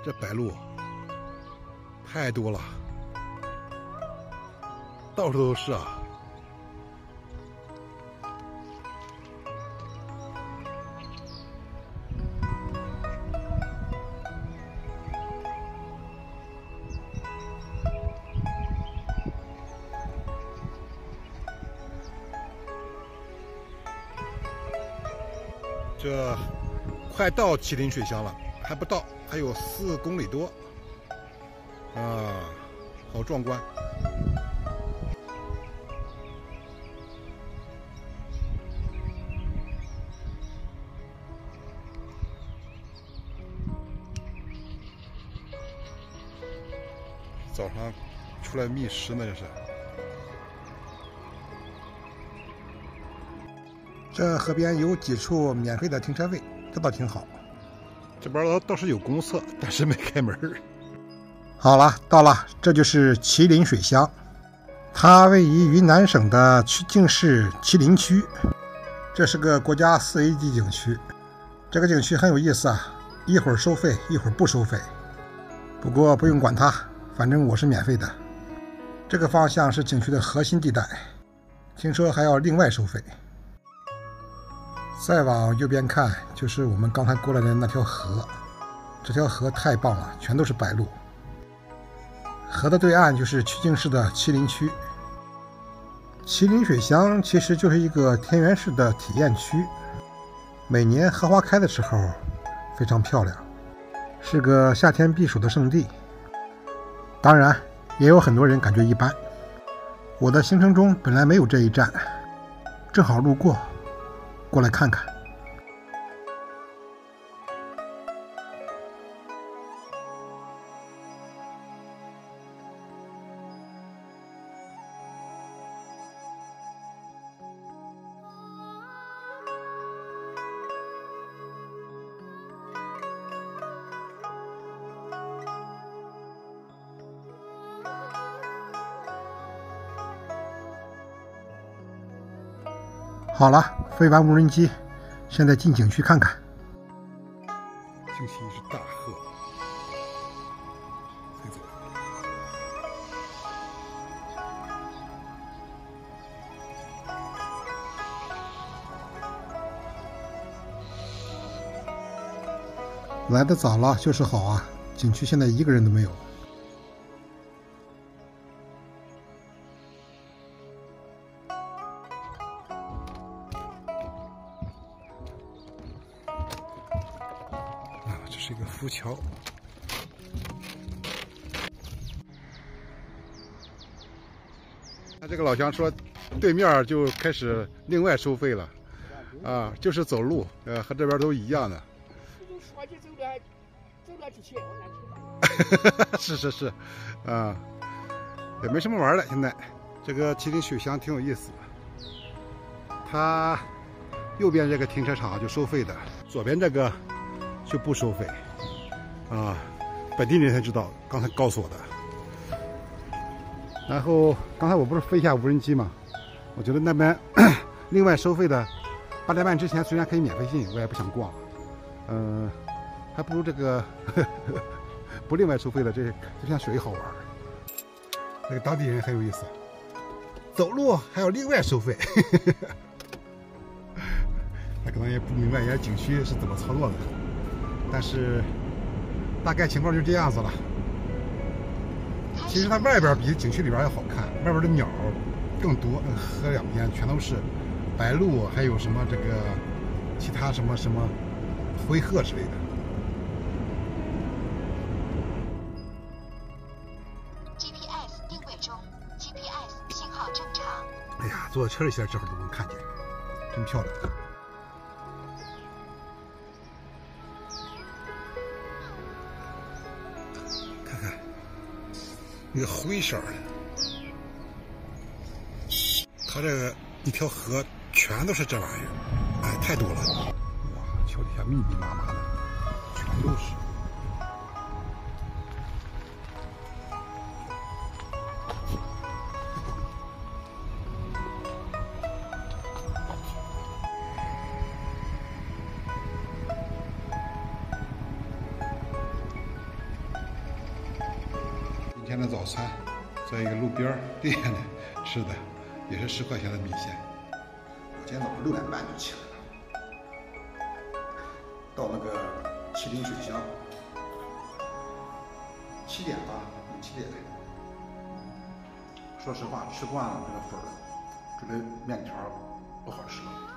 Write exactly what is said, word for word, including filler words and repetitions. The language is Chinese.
这白鹭太多了，到处都是啊。这快到麒麟水乡了，还不到，还有四公里多，啊，好壮观！早上出来觅食呢，这是。这河边有几处免费的停车位，这倒挺好。这边倒倒是有公厕，但是没开门。好了，到了，这就是麒麟水乡，它位于云南省的曲靖市麒麟区，这是个国家四 A 级景区。这个景区很有意思啊，一会儿收费，一会儿不收费。不过不用管它，反正我是免费的。这个方向是景区的核心地带，听说还要另外收费。再往右边看，就是我们刚才过来的那条河。这条河太棒了，全都是白鹭。河的对岸就是曲靖市的麒麟区。麒麟水乡其实就是一个田园式的体验区，每年荷花开的时候非常漂亮，是个夏天避暑的胜地。当然，也有很多人感觉一般。我的行程中本来没有这一站，正好路过。过来看看。好了，飞完无人机，现在进景区看看。惊喜一只大鹤，飞走了。来得早了就是好啊，景区现在一个人都没有。这是一个浮桥，那这个老乡说，对面就开始另外收费了，啊，就是走路，呃，和这边都一样的。是是是，啊，也没什么玩的。现在这个麒麟水乡挺有意思的，它右边这个停车场就收费的，左边这个就不收费，啊，本地人才知道，刚才告诉我的。然后刚才我不是飞一下无人机吗？我觉得那边另外收费的，八点半之前虽然可以免费进，我也不想逛了，嗯、呃，还不如这个呵呵不另外收费的，这这片水好玩。那个当地人很有意思，走路还要另外收费。他可能也不明白人家景区是怎么操作的。但是大概情况就这样子了。其实它外边比景区里边要好看，外边的鸟更多，河两边全都是白鹭，还有什么这个其他什么什么灰鹤之类的。 G P S 定位中 ，G P S 信号正常。 哎呀，坐车里现在正好都能看见，真漂亮。那个灰色的，它这个一条河全都是这玩意儿，哎，太多了！哇，桥底下密密麻麻的，全都是。 天的早餐，在一个路边店里吃的，也是十块钱的米线。我今天早上六点半就起来了，到那个麒麟水乡，七点吧，七点。说实话，吃惯了这个粉儿，这个面条不好吃了。